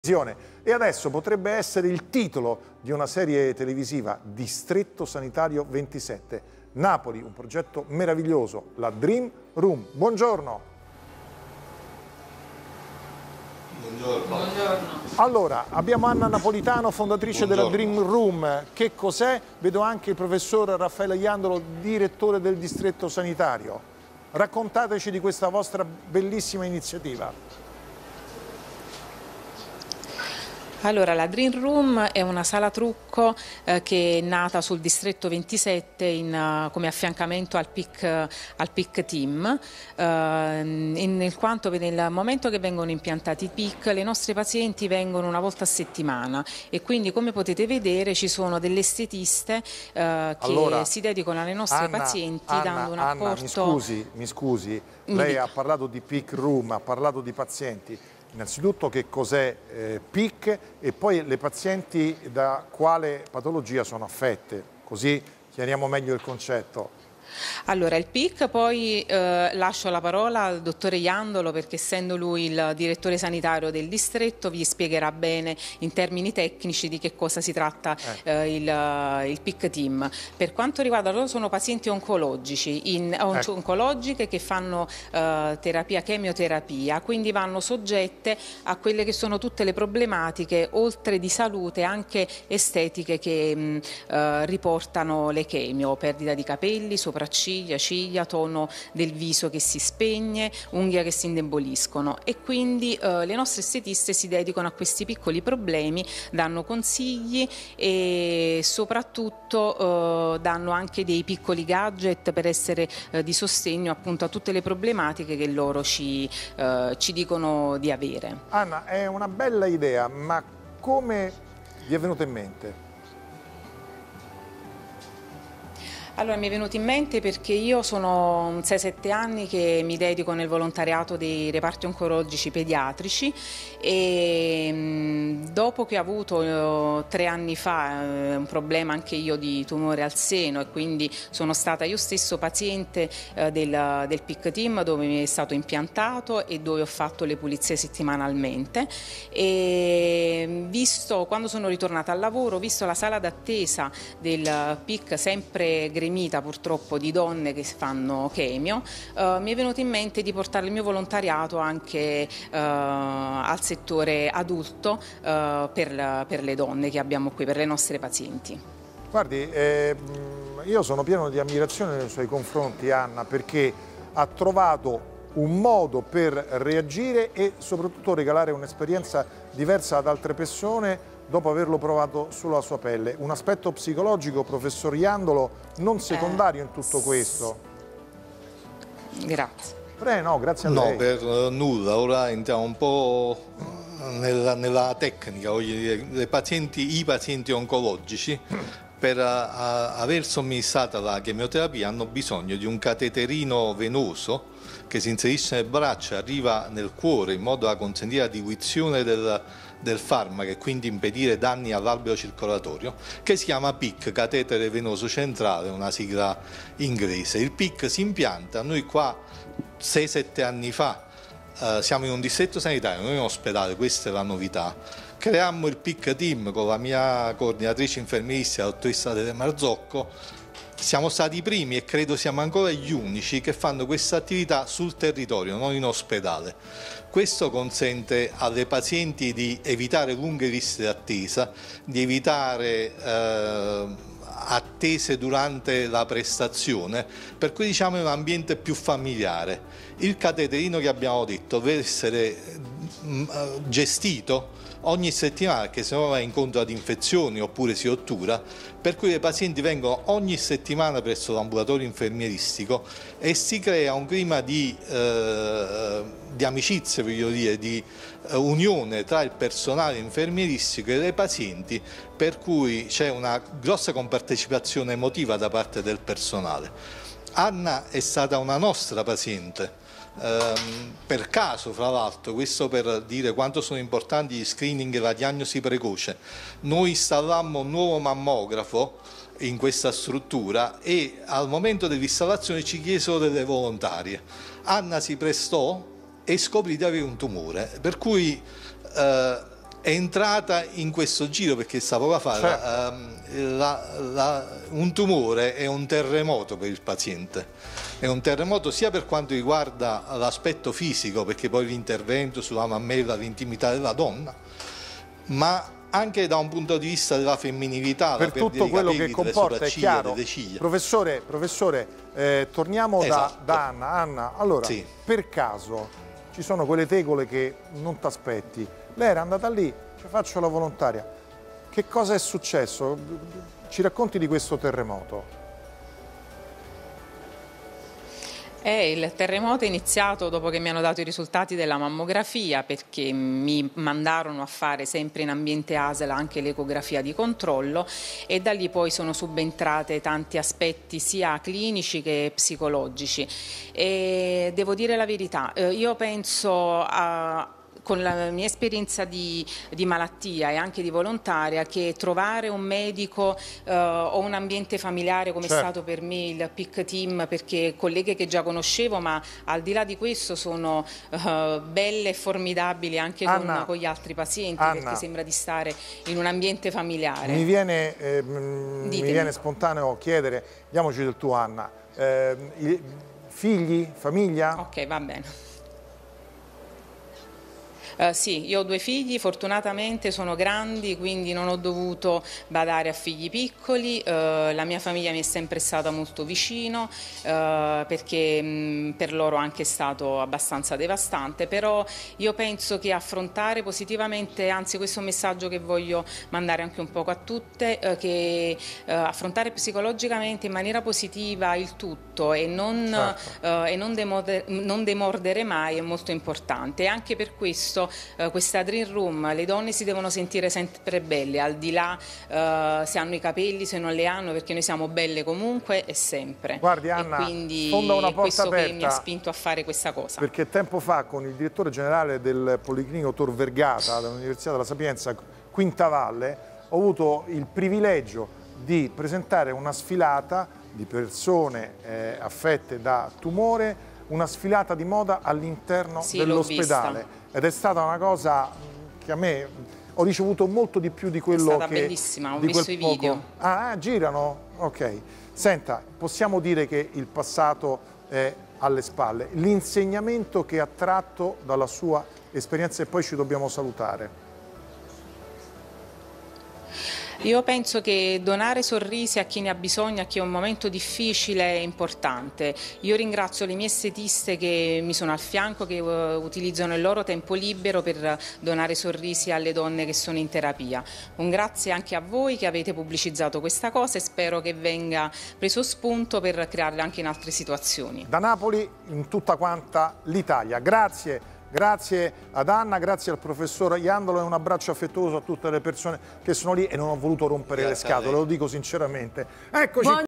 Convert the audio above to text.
E adesso potrebbe essere il titolo di una serie televisiva, Distretto Sanitario 27. Napoli, un progetto meraviglioso, la Dream Room. Buongiorno. Buongiorno. Buongiorno. Allora, abbiamo Anna Napolitano, fondatrice della Dream Room. Che cos'è? Vedo anche il professor Raffaele Iandolo, direttore del Distretto Sanitario. Raccontateci di questa vostra bellissima iniziativa. Allora, la Dream Room è una sala trucco che è nata sul Distretto 27 come affiancamento al PIC Team, nel quanto nel momento che vengono impiantati i PIC le nostre pazienti vengono una volta a settimana e quindi, come potete vedere, ci sono delle estetiste che si dedicano alle nostre pazienti dando un apporto... Anna, mi scusi, lei ha parlato di PIC Room, ha parlato di pazienti. Innanzitutto che cos'è PIC e poi le pazienti da quale patologia sono affette, così chiariamo meglio il concetto. Allora, il PIC, poi lascio la parola al dottore Iandolo perché, essendo lui il direttore sanitario del distretto, vi spiegherà bene in termini tecnici di che cosa si tratta il PIC Team. Per quanto riguarda loro, sono pazienti oncologiche che fanno chemioterapia, quindi vanno soggette a quelle che sono tutte le problematiche, oltre di salute, anche estetiche, che riportano le chemio, perdita di capelli, sopracciglia, ciglia, tono del viso che si spegne, unghie che si indeboliscono, e quindi le nostre estetiste si dedicano a questi piccoli problemi, danno consigli e soprattutto danno anche dei piccoli gadget per essere di sostegno appunto a tutte le problematiche che loro ci dicono di avere. Anna, è una bella idea, ma come vi è venuta in mente? Allora, mi è venuto in mente perché io sono 6-7 anni che mi dedico nel volontariato dei reparti oncologici pediatrici e dopo che ho avuto 3 anni fa un problema anche io di tumore al seno, e quindi sono stata io stesso paziente del PIC Team, dove mi è stato impiantato e dove ho fatto le pulizie settimanalmente, e quando sono ritornata al lavoro, visto la sala d'attesa del PIC sempre gremita purtroppo di donne che fanno chemio, mi è venuto in mente di portare il mio volontariato anche al settore adulto per le donne che abbiamo qui, per le nostre pazienti. Guardi, io sono pieno di ammirazione nei suoi confronti, Anna, perché ha trovato un modo per reagire e soprattutto regalare un'esperienza diversa ad altre persone dopo averlo provato sulla sua pelle. Un aspetto psicologico, professor Iandolo, non secondario in tutto questo. Grazie. No, grazie a lei. No, per nulla. Ora entriamo un po' nella tecnica, voglio dire, i pazienti oncologici per aver somministrata la chemioterapia hanno bisogno di un cateterino venoso che si inserisce nel braccio e arriva nel cuore in modo da consentire la diluizione del farmaco e quindi impedire danni all'alveo circolatorio, che si chiama PIC, catetere venoso centrale, una sigla inglese. Il PIC si impianta, noi qua 6-7 anni fa siamo in un distretto sanitario, non in un ospedale, questa è la novità. Creammo il PIC Team con la mia coordinatrice infermieristica, la dottoressa Tele Marzocco. Siamo stati i primi e credo siamo ancora gli unici che fanno questa attività sul territorio, non in ospedale. Questo consente alle pazienti di evitare lunghe liste d'attesa, di evitare attese durante la prestazione, per cui diciamo è un ambiente più familiare. Il cateterino che abbiamo detto deve essere gestito ogni settimana, perché se no va incontro ad infezioni oppure si ottura, per cui le pazienti vengono ogni settimana presso l'ambulatorio infermieristico e si crea un clima di amicizia, voglio dire, di unione tra il personale infermieristico e le pazienti, per cui c'è una grossa compartecipazione emotiva da parte del personale. Anna è stata una nostra paziente, per caso, fra l'altro, questo per dire quanto sono importanti gli screening e la diagnosi precoce. Noi installammo un nuovo mammografo in questa struttura e al momento dell'installazione ci chiesero delle volontarie. Anna si prestò e scoprì di avere un tumore, per cui è entrata in questo giro perché stavo a fare. Certo. Un tumore è un terremoto per il paziente, è un terremoto sia per quanto riguarda l'aspetto fisico, perché poi l'intervento sulla mammella, l'intimità della donna, ma anche da un punto di vista della femminilità, per tutto quello che comporta, è chiaro. delle ciglia. Professore, torniamo Esatto. da Anna. Anna, allora, sì. per caso ci sono quelle tegole che non ti aspetti? Lei era andata lì, ci faccio la volontaria. Che cosa è successo? Ci racconti di questo terremoto? Il terremoto è iniziato dopo che mi hanno dato i risultati della mammografia, perché mi mandarono a fare sempre in ambiente ASL anche l'ecografia di controllo, e da lì poi sono subentrate tanti aspetti sia clinici che psicologici. E devo dire la verità, io penso con la mia esperienza di malattia e anche di volontaria, che trovare un medico o un ambiente familiare come è stato per me il PIC Team, perché colleghe che già conoscevo, ma al di là di questo sono belle e formidabili anche con gli altri pazienti, perché sembra di stare in un ambiente familiare. Mi viene spontaneo chiedere, diamoci del tu Anna, figli, famiglia? Ok, va bene. Sì, io ho 2 figli, fortunatamente sono grandi, quindi non ho dovuto badare a figli piccoli. La mia famiglia mi è sempre stata molto vicino, perché per loro anche è stato abbastanza devastante, però io penso che affrontare positivamente, anzi questo è un messaggio che voglio mandare anche un poco a tutte, che affrontare psicologicamente in maniera positiva il tutto e non demordere mai è molto importante, e anche per questo questa Dream Room, le donne si devono sentire sempre belle, al di là se hanno i capelli, se non li hanno, perché noi siamo belle comunque e sempre. Guardi Anna, e quindi sfonda una porta questo aperta, che mi ha spinto a fare questa cosa. Perché tempo fa con il direttore generale del Policlinico Tor Vergata dell'Università della Sapienza, Quintavalle, ho avuto il privilegio di presentare una sfilata di persone affette da tumore, una sfilata di moda all'interno dell'ospedale. Ed è stata una cosa che a me ho ricevuto molto di più di quello che... È stata bellissima, ho visto i video. Ah, girano? Ok. Senta, possiamo dire che il passato è alle spalle. L'insegnamento che ha tratto dalla sua esperienza, e poi ci dobbiamo salutare. Io penso che donare sorrisi a chi ne ha bisogno, a chi ha un momento difficile, è importante. Io ringrazio le mie estetiste che mi sono al fianco, che utilizzano il loro tempo libero per donare sorrisi alle donne che sono in terapia. Un grazie anche a voi che avete pubblicizzato questa cosa, e spero che venga preso spunto per crearla anche in altre situazioni. Da Napoli in tutta quanta l'Italia. Grazie. Grazie ad Anna, grazie al professor Iandolo, e un abbraccio affettuoso a tutte le persone che sono lì, e non ho voluto rompere le scatole, lo dico sinceramente. Eccoci.